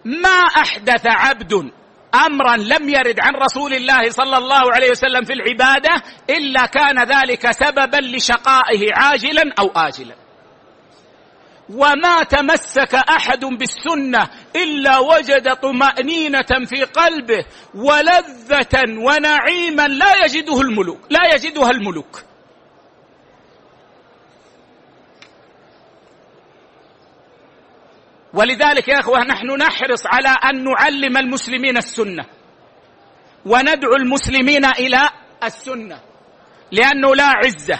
ما أحدث عبد أمرا لم يرد عن رسول الله صلى الله عليه وسلم في العبادة إلا كان ذلك سببا لشقائه عاجلا أو آجلا. وما تمسك أحد بالسنة إلا وجد طمأنينة في قلبه ولذة ونعيما لا يجدها الملوك. ولذلك يا أخوة نحن نحرص على أن نعلم المسلمين السنة وندعو المسلمين إلى السنة، لأنه لا عزة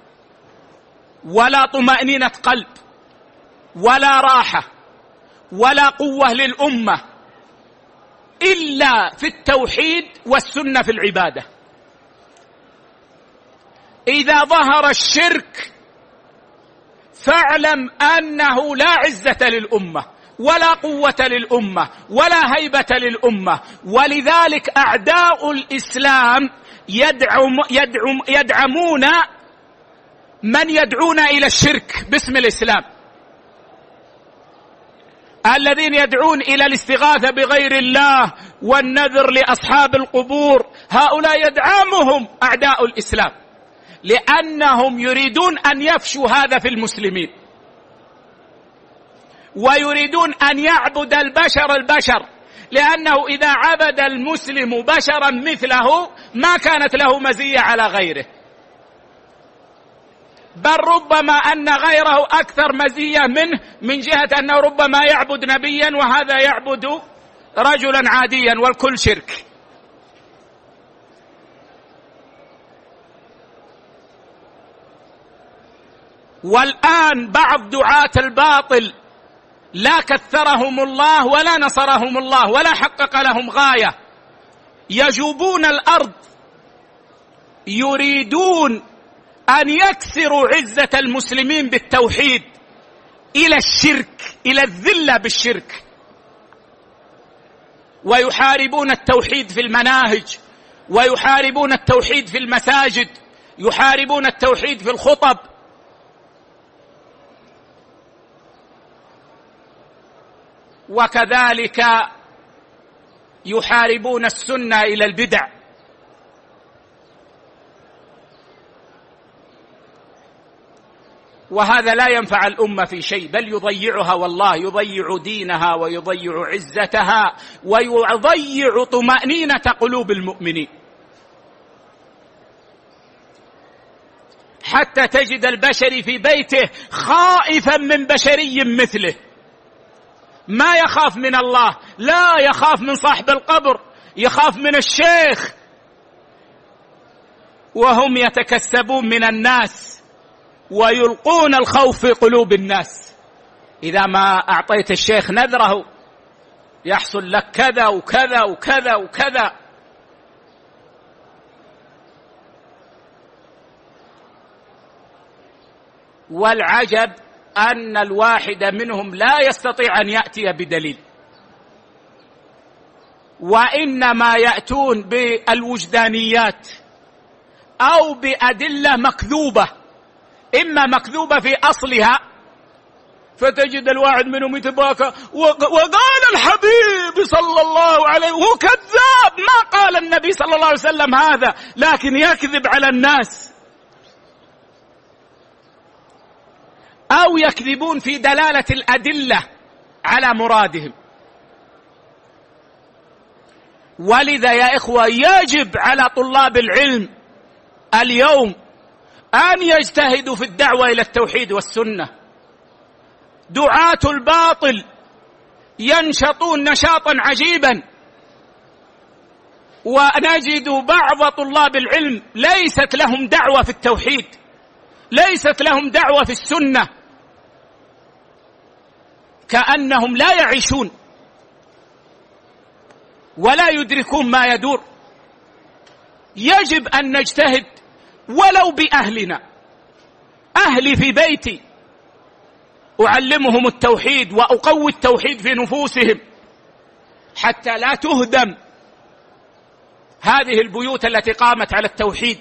ولا طمأنينة قلب ولا راحة ولا قوة للأمة إلا في التوحيد والسنة في العبادة. إذا ظهر الشرك فاعلم أنه لا عزة للأمة ولا قوة للأمة ولا هيبة للأمة. ولذلك أعداء الإسلام يدعمون من يدعون إلى الشرك باسم الإسلام. الذين يدعون إلى الاستغاثة بغير الله والنذر لأصحاب القبور، هؤلاء يدعمهم أعداء الإسلام، لأنهم يريدون أن يفشوا هذا في المسلمين، ويريدون أن يعبد البشر، لأنه إذا عبد المسلم بشرا مثله ما كانت له مزية على غيره، بل ربما أن غيره أكثر مزية منه، من جهة أنه ربما يعبد نبيا وهذا يعبد رجلا عاديا، والكل شرك. والآن بعض دعاة الباطل لا كثرهم الله ولا نصرهم الله ولا حقق لهم غاية، يجوبون الأرض، يريدون أن يكسروا عزة المسلمين بالتوحيد إلى الشرك، إلى الذلة بالشرك، ويحاربون التوحيد في المناهج، ويحاربون التوحيد في المساجد، يحاربون التوحيد في الخطب. وكذلك يحاربون السنة إلى البدع. وهذا لا ينفع الأمة في شيء، بل يضيعها، والله يضيع دينها ويضيع عزتها ويضيع طمأنينة قلوب المؤمنين. حتى تجد البشري في بيته خائفا من بشري مثله، ما يخاف من الله، لا يخاف من صاحب القبر، يخاف من الشيخ، وهم يتكسبون من الناس ويلقون الخوف في قلوب الناس. إذا ما أعطيت الشيخ نذره يحصل لك كذا وكذا وكذا وكذا. والعجب أن الواحد منهم لا يستطيع أن يأتي بدليل، وإنما يأتون بالوجدانيات أو بأدلة مكذوبة، إما مكذوبة في أصلها، فتجد الواحد منهم يتباكى وقال الحبيب صلى الله عليه، وهو كذاب، ما قال النبي صلى الله عليه وسلم هذا، لكن يكذب على الناس. أو يكذبون في دلالة الأدلة على مرادهم. ولذا يا إخوة يجب على طلاب العلم اليوم أن يجتهدوا في الدعوة إلى التوحيد والسنة. دعاة الباطل ينشطون نشاطا عجيبا، ونجد بعض طلاب العلم ليست لهم دعوة في التوحيد، ليست لهم دعوة في السنة، كأنهم لا يعيشون ولا يدركون ما يدور. يجب أن نجتهد ولو بأهلنا. أهلي في بيتي أعلمهم التوحيد وأقوي التوحيد في نفوسهم حتى لا تهدم هذه البيوت التي قامت على التوحيد.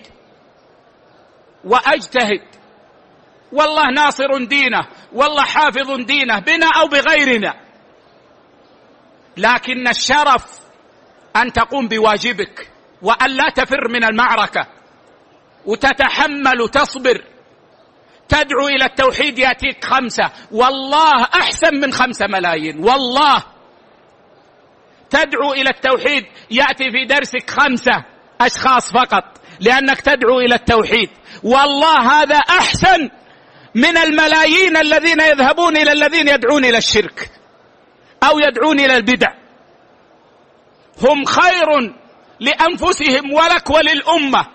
وأجتهد، والله ناصر دينه، والله حافظ دينه بنا أو بغيرنا. لكن الشرف أن تقوم بواجبك وأن لا تفر من المعركة وتتحمل وتصبر. تدعو إلى التوحيد يأتيك 5، والله أحسن من 5 ملايين، والله. تدعو إلى التوحيد يأتي في درسك 5 أشخاص فقط لأنك تدعو إلى التوحيد، والله هذا أحسن من الملايين الذين يذهبون إلى الذين يدعون إلى الشرك أو يدعون إلى البدع. هم خير لأنفسهم ولك وللأمة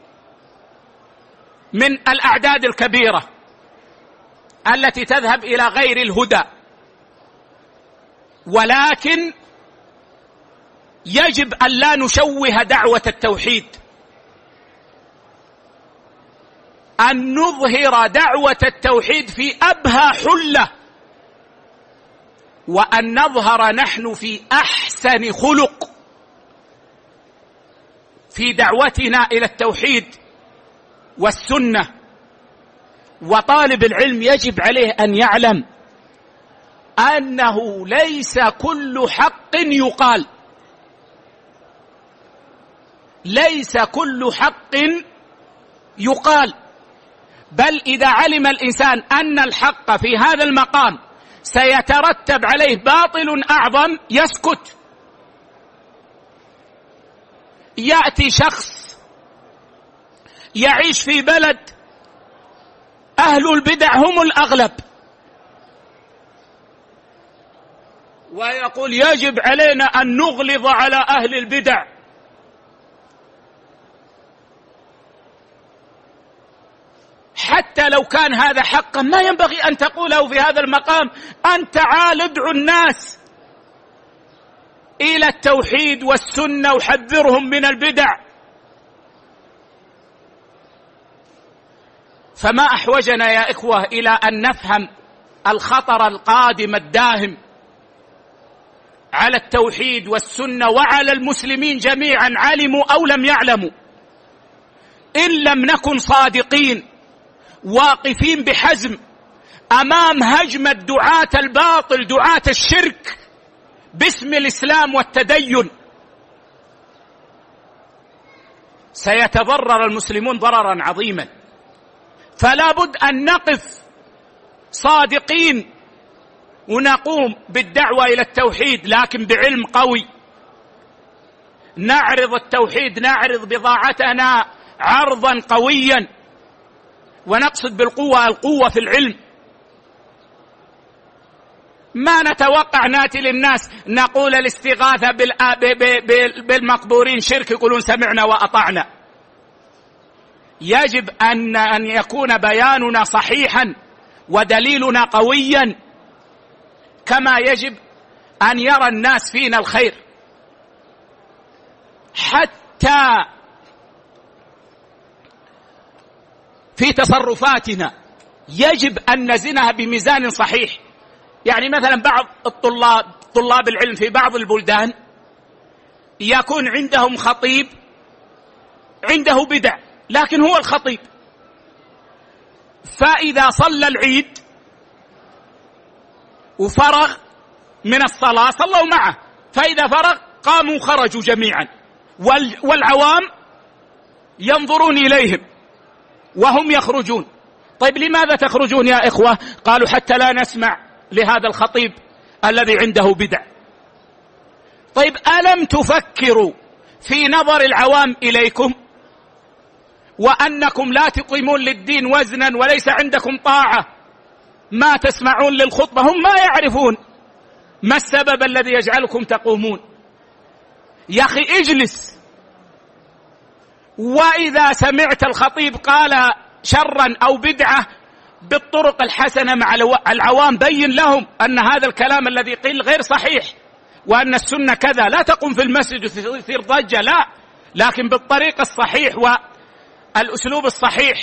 من الأعداد الكبيرة التي تذهب إلى غير الهدى. ولكن يجب أن لا نشوه دعوة التوحيد، أن نظهر دعوة التوحيد في أبهى حلة، وأن نظهر نحن في أحسن خلق في دعوتنا إلى التوحيد والسنة. وطالب العلم يجب عليه أن يعلم أنه ليس كل حق يقال، ليس كل حق يقال، بل إذا علم الإنسان أن الحق في هذا المقام سيترتب عليه باطل أعظم يسكت. يأتي شخص يعيش في بلد أهل البدع هم الأغلب ويقول يجب علينا أن نغلظ على أهل البدع. حتى لو كان هذا حقا ما ينبغي أن تقوله في هذا المقام. أنت تعال ادعو الناس إلى التوحيد والسنة وحذرهم من البدع. فما أحوجنا يا إخوة إلى أن نفهم الخطر القادم الداهم على التوحيد والسنة وعلى المسلمين جميعا، علموا أو لم يعلموا. إن لم نكن صادقين واقفين بحزم أمام هجمة دعاة الباطل، دعاة الشرك باسم الإسلام والتدين، سيتضرر المسلمون ضررا عظيما. فلا بد أن نقف صادقين ونقوم بالدعوة إلى التوحيد، لكن بعلم قوي. نعرض التوحيد، نعرض بضاعتنا عرضا قويا، ونقصد بالقوة القوة في العلم. ما نتوقع ناتي للناس نقول الاستغاثة بالمقبورين شرك، يقولون سمعنا وأطعنا. يجب أن يكون بياننا صحيحا ودليلنا قويا، كما يجب أن يرى الناس فينا الخير. حتى في تصرفاتنا يجب أن نزنها بميزان صحيح. يعني مثلا بعض طلاب العلم في بعض البلدان يكون عندهم خطيب عنده بدع، لكن هو الخطيب، فإذا صلى العيد وفرغ من الصلاة صلوا معه، فإذا فرغ قاموا خرجوا جميعا، والعوام ينظرون إليهم وهم يخرجون. طيب لماذا تخرجون يا إخوة؟ قالوا حتى لا نسمع لهذا الخطيب الذي عنده بدع. طيب ألم تفكروا في نظر العوام إليكم وأنكم لا تقيمون للدين وزنا وليس عندكم طاعة، ما تسمعون للخطبة؟ هم ما يعرفون ما السبب الذي يجعلكم تقومون. يا أخي اجلس، وإذا سمعت الخطيب قال شرا أو بدعة بالطرق الحسنة مع العوام بين لهم أن هذا الكلام الذي قيل غير صحيح وأن السنة كذا. لا تقوم في المسجد وتصير ضجة، لا، لكن بالطريق الصحيح والأسلوب الصحيح،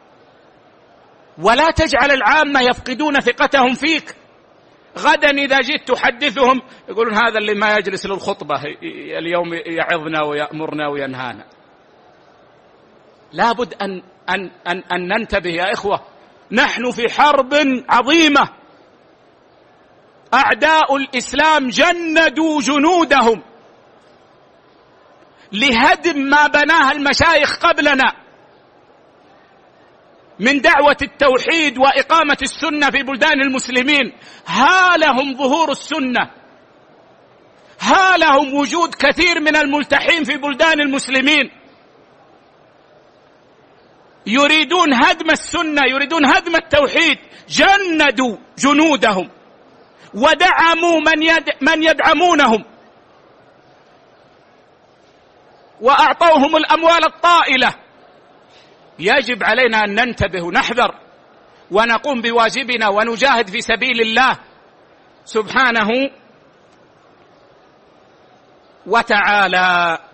ولا تجعل العامة يفقدون ثقتهم فيك. غدا إذا جئت تحدثهم يقولون هذا اللي ما يجلس للخطبة اليوم يعظنا ويأمرنا وينهانا. لابد أن ننتبه يا إخوة، نحن في حرب عظيمة أعداء الإسلام جندوا جنودهم لهدم ما بناه المشايخ قبلنا من دعوة التوحيد وإقامة السنة في بلدان المسلمين. هالهم ظهور السنة، هالهم وجود كثير من الملتحين في بلدان المسلمين يريدون هدم السنة، يريدون هدم التوحيد. جندوا جنودهم ودعموا من يدعمونهم وأعطوهم الأموال الطائلة. يجب علينا أن ننتبه ونحذر ونقوم بواجبنا ونجاهد في سبيل الله سبحانه وتعالى.